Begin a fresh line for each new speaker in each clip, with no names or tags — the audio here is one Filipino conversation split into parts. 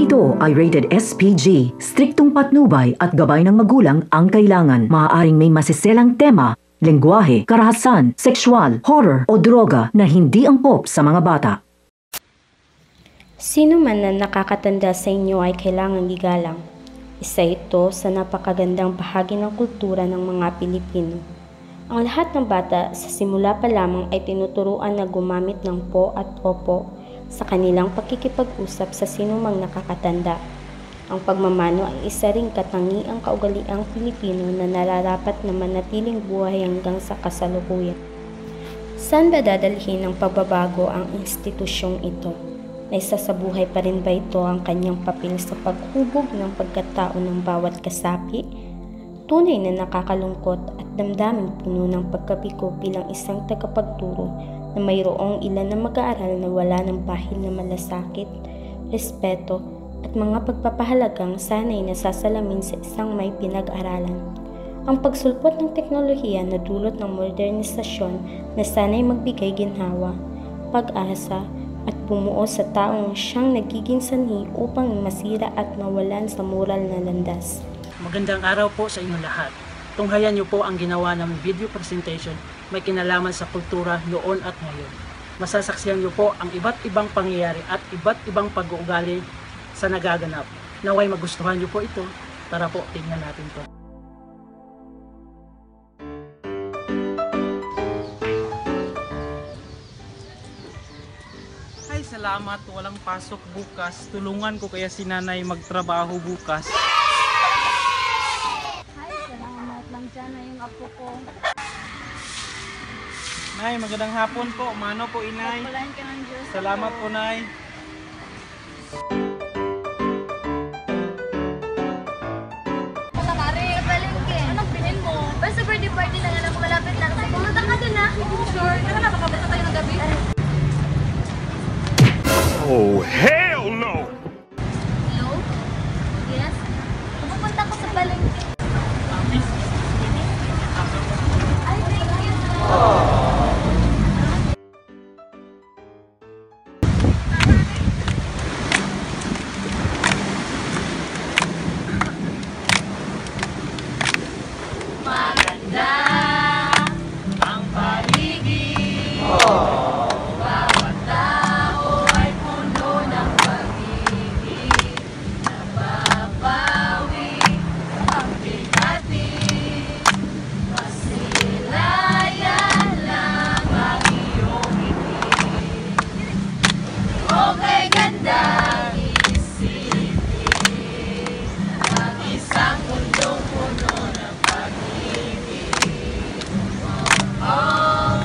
ito ay rated SPG. Striktong patnubay at gabay ng magulang ang kailangan. Maaaring may masiselang tema, lengguwahe, karahasan, sexual, horror o droga na hindi angkop sa mga bata.
Sino man na nakakatanda sa inyo ay kailangang igalang. Isa ito sa napakagandang bahagi ng kultura ng mga Pilipino. Ang lahat ng bata sa simula pa lamang ay tinuturuan na gumamit ng po at opo sa kanilang pakikipag-usap sa sinumang nakakatanda. Ang pagmamano ay isa ring katangiang kaugaliang Pilipino na nararapat na manatiling buhay hanggang sa kasalukuyan. Saan ba dadalhin ng pagbabago ang institusyong ito? Naisasabuhay pa rin ba ito ang kanyang papel sa paghubog ng pagkatao ng bawat kasapi? Tunay na nakakalungkot at damdaming puno ng pagkabigo bilang isang tagapagturo na mayroong ilan na mag-aaral na wala ng bahil na malasakit, respeto at mga pagpapahalagang sanay na sasalamin sa isang may pinag-aralan. Ang pagsulpot ng teknolohiya na dulot ng modernisasyon na sanay magbigay ginhawa, pag-asa at bumuo sa taong siyang nagiging sanhi upang masira at mawalan sa moral na landas.
Magandang araw po sa inyong lahat. Tunghayan niyo po ang ginawa ng video presentation may kinalaman sa kultura noon at ngayon. Masasaksihan niyo po ang iba't ibang pangyayari at iba't ibang pag-uugali sa nagaganap. Naway magustuhan niyo po ito. Tara po, tingnan natin to.
Ay, salamat. Walang pasok bukas. Tulungan ko kaya si nanay magtrabaho bukas.
Diyan na yung apo ko.
Nay, magandang hapon po. Mano po, inay.
Pagpalain ka ng Diyos.
Salamat po, nay.
Mari, palengke. Anong bilhin mo? Basta birthday party na nga lang, malapit lang. Pumunta ka dun, ha? Sure. Tara na, baka basta tayo ng gabi.
Oh, hell no!
Hello? Yes? Pupunta ko sa palengke. Ay, thank you. Maganda ang paligid. Bawat tao ay puno ng pag-ibig. Nababawi ang bigati. Masilayan lang ang iyong ngiti. Okay, gandang isipin ang isang mundong puno ng pag-ibig. Oh,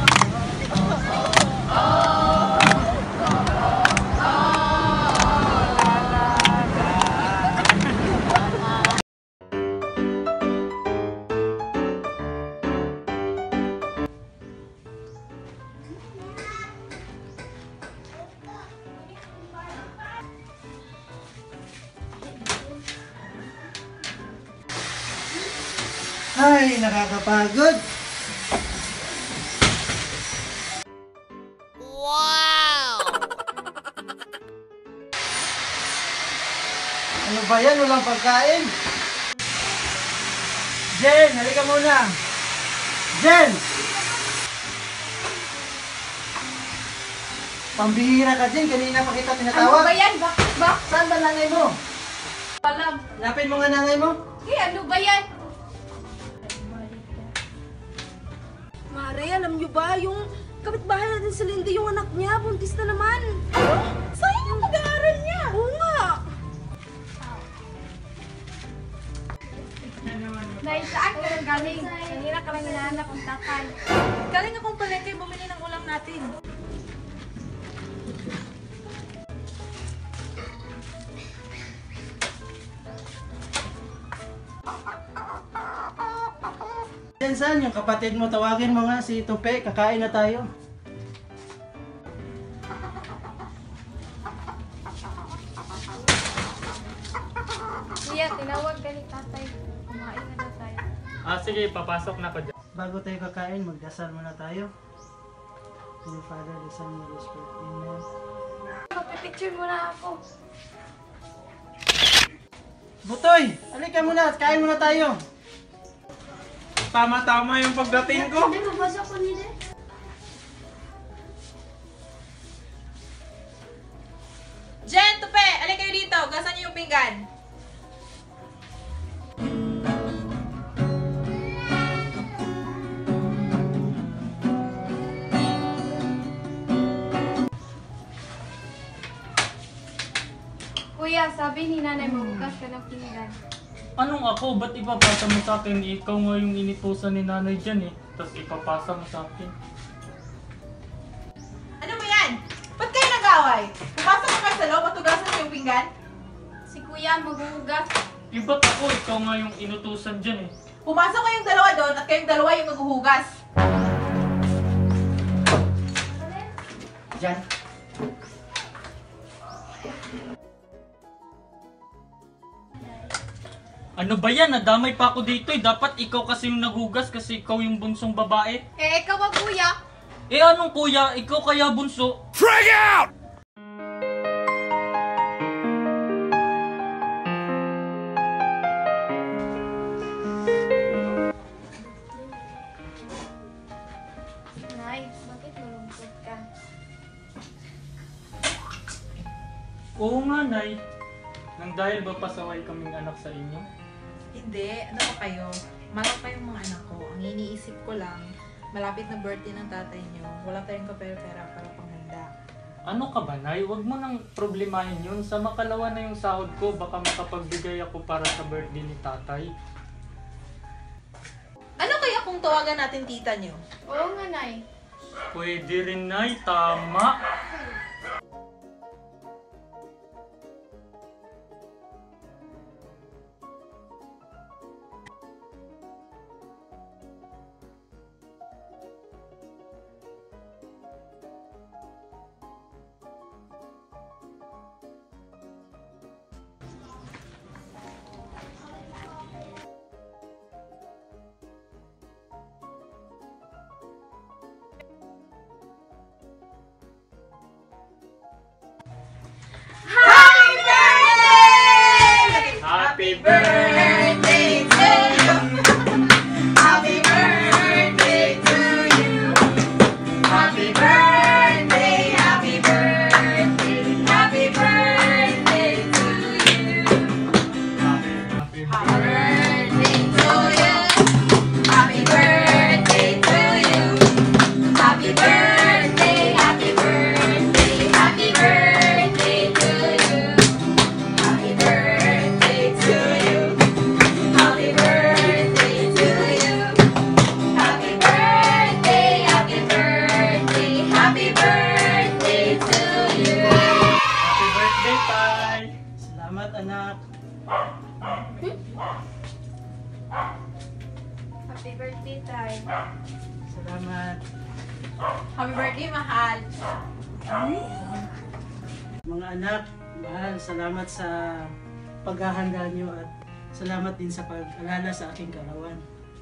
Ay, nakakapagod. Ano ba yan? Walang pagkain? Jen, halika muna. Jen! Pambihira ka, Jen. Kanina pa kita tinatawag.
ano ba yan? Bakit ba?
Saan ba nanay mo?
Alam.
Lapin mo nga nanay mo.
Ano ba yan? Mare, alam nyo ba, yung kapitbahay natin sa Lindy, yung anak niya, buntis na naman. Ano? Sayang yung pag-aaral niya. Oo nga. Dahil saan ka nang galing? Kanina ka lang hinahanap ang tatay. Galing akong palengke, bumili ng ulam natin.
Jen, saan yung kapatid mo? Tawagin mo nga si Tupe. Kakain na tayo.
Kuya, tinawag ka ni tatay. Kumain na daw tayo.
Sige, papasok na ko dyan.
Bago tayo kakain, magdasal muna tayo. To the Father, the Son, and the Holy Spirit. Amen.
Magpipicture muna ako.
Butoy, halika muna at kain muna tayo.
Tama-tama yung pagdating ko.
Hindi, mabasa ko nila.
Jen, Tupe! Alin kayo dito. Gasan niyo yung pinggan.
Kuya, sabi ni nanay mabukas ka ng pinggan.
Anong ako? Ba't ipapasa mo sa akin? Ikaw nga yung initusan ni nanay dyan eh. Tapos ipapasa mo sa akin.
Ano mo yan? Ba't kayo nag-away? Pumasok ka kayo sa loob at tugasan niyo yung pinggan?
Si kuya maghuhugas.
Ba't ako? Ikaw nga yung inutusan dyan eh.
Pumasok kayong dalawa doon at kayong dalawa yung maghuhugas.
Diyan.
Ano ba yan? Nadamay pa ako dito eh. Dapat ikaw kasi yung naghugas kasi ikaw yung bunsong babae.
Eh, ikaw ba kuya?
Eh anong kuya? Ikaw kaya bunso?
Frag out!
Nay, bakit malungkot ka?
Oo nga, Nay. Nang dahil ba pasaway kaming anak sa inyo?
Hindi. Ano pa kayo? Malak pa yung mga anak ko. Ang iniisip ko lang, malapit na birthday ng tatay niyo. Wala tayong kapera-pera para panghanda.
Ano ka ba, Nay? Huwag mo nang problemahin yun. Sa makalawa na yung sahod ko, baka makapagbigay ako para sa birthday ni tatay.
Ano kaya kung tawagan natin tita niyo?
Oo nga, Nay.
Pwede rin, Nay. Tama. Happy birthday to you.
Happy birthday to you. Happy birthday, happy birthday, happy birthday to you.
Happy
Birthday to you. Happy birthday to you. Happy birthday, happy birthday, happy birthday to you. Happy birthday to you. Happy birthday to you. Happy birthday, happy birthday, happy birthday to you.
Happy birthday, Tay!
Salamat anak.
Happy birthday, Tay.
Salamat.
Happy birthday, mahal.
Mga anak, mahal, salamat sa paghahanda nyo at salamat din sa pag-alala sa aking karawan.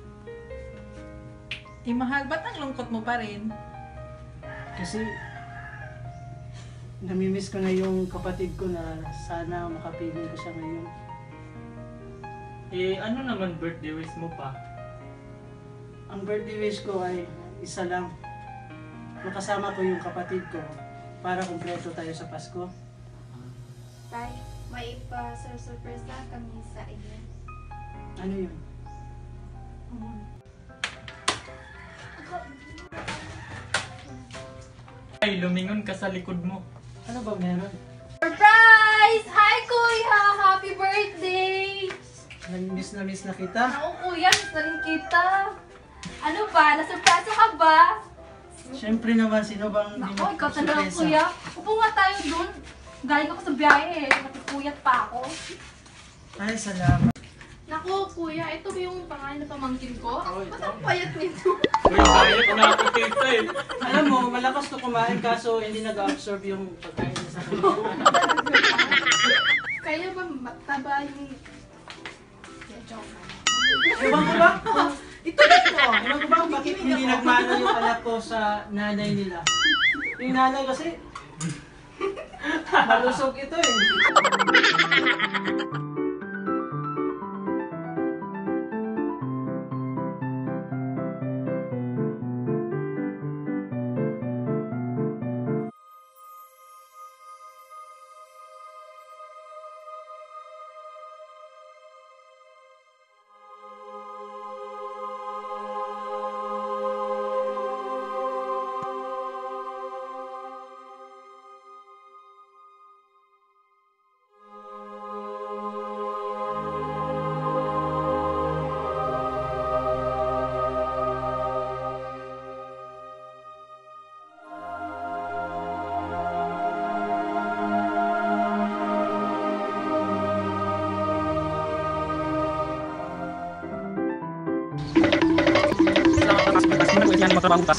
Mahal, ba't ang lungkot mo pa rin?
Kasi namimiss ko na yung kapatid ko na sana makapiling ko siya ngayon.
Eh, ano naman birthday wish mo pa?
Ang birthday wish ko ay isa lang. Makasama ko yung kapatid ko para kumpleto tayo sa Pasko.
Tay, may ipa-surprise na kami sa inyo.
Ano yun?
Ay, lumingon ka sa likod mo.
Ano ba meron?
Surprise! Hi, kuya! Happy birthday!
Namimiss na miss na kita.
Ako, kuya, miss na rin kita. Ano ba? Nasurpresa ka ba?
Siyempre naman, sino bang hindi
Ako, ikaw talaga,
magsusurpresa?
kuya. Upo nga tayo dun. Galing ako sa biyahe eh. Matipuyat pa ako.
Ay, salamat.
Naku, kuya, ito ba yung pangalan na pamangkin ko?
Oh, ito.
Ba't ang payat nito?
Uy, bayot na ako kita eh.
Alam mo, malakas to kumain kaso hindi nag-absorb yung pagkain niya sa kanya.
Kaya ba mataba yung... Yeah, joke lang.
Ewan ko ba? Ito dito. Ewan ko ba bakit hindi nagmana yung anak ko sa nanay nila? Yung nanay kasi, malusog ito eh.
Kaya magtrabaho bukas.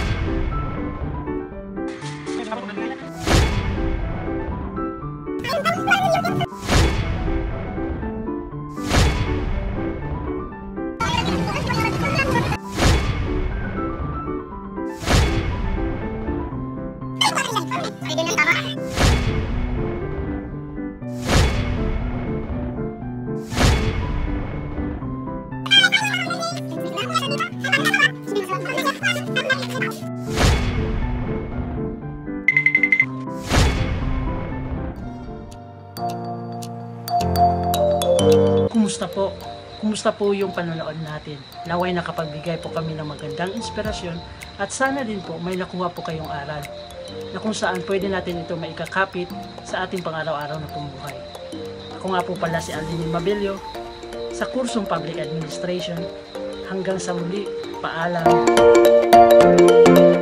Kumusta po? Kumusta po yung panonood natin? Naway nakapagbigay po kami ng magandang inspirasyon at sana din po may nakuha po kayong aral na kung saan pwede natin ito maikakapit sa ating pang-araw-araw na pamumuhay. Ako nga po pala si Aldinin Mabelio sa kursong Public Administration. Hanggang sa muli, paalam!